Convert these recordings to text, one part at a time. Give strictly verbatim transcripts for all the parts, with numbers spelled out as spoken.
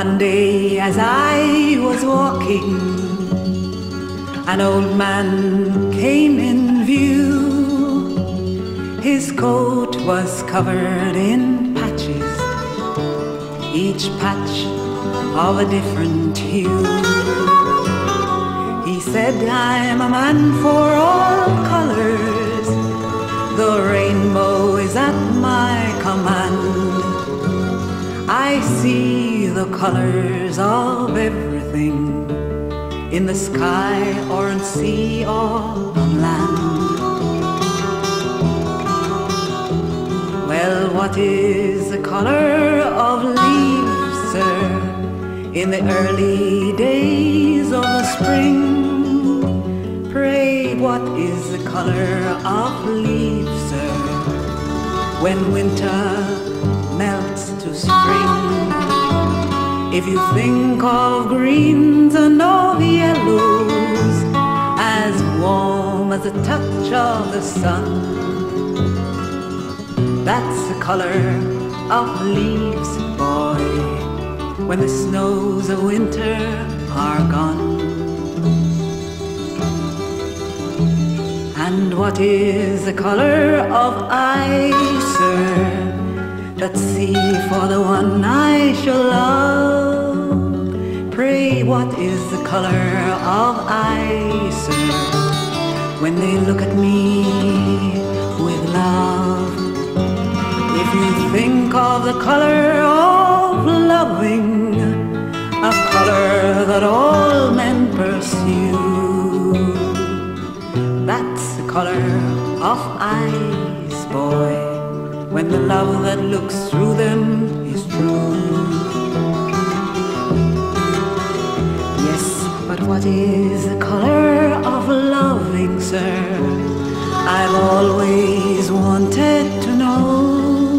One day as I was walking, an old man came in view. His coat was covered in patches, each patch of a different hue. He said, I'm a man for all colors, the rainbow is at my command. I see the colors of everything, in the sky or on sea or on land. Well, what is the color of leaves, sir, in the early days of the spring? Pray, what is the color of leaves, sir, when winter melts to spring? If you think of greens and of yellows, as warm as the touch of the sun, that's the color of leaves, boy, when the snows of winter are gone. And what is the color of eyes, sir, that see for the one I shall love? Pray, what is the color of eyes, sir, when they look at me with love? If you think of the color of loving, a color that all men pursue, that's the color of eyes, boy, when the love that looks through them is true. Yes, but what is the color of loving, sir? I've always wanted to know.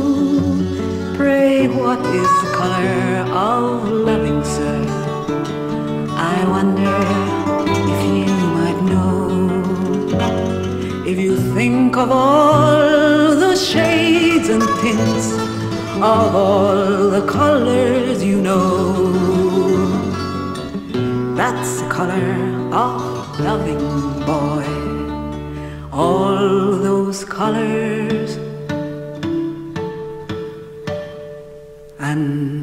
Pray, what is the color of loving, sir? I wonder if you might know. If you think of all the shades and tints of all the colors you know, that's the color of loving, boy. All those colors and